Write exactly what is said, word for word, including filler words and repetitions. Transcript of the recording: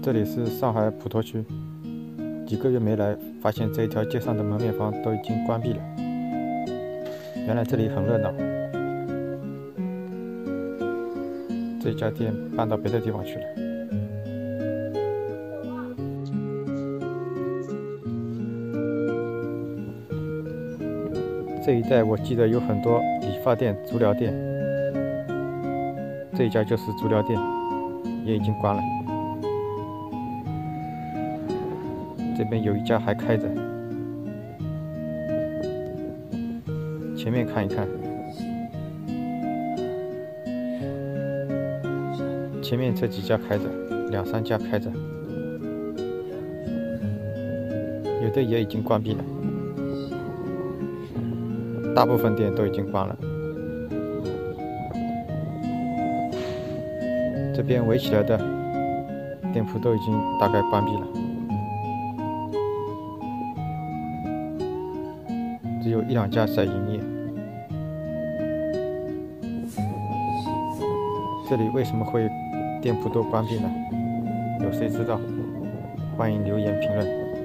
这里是上海普陀区，几个月没来，发现这一条街上的门面房都已经关闭了。原来这里很热闹，这家店搬到别的地方去了。这一带我记得有很多理发店、足疗店，这一家就是足疗店，也已经关了。这边有一家还开着，前面看一看，前面这几家开着，两三家开着，有的也已经关闭了，大部分店都已经关了。这边围起来的店铺都已经大概关闭了，只有一两家在营业。这里为什么会店铺都关闭呢？有谁知道？欢迎留言评论。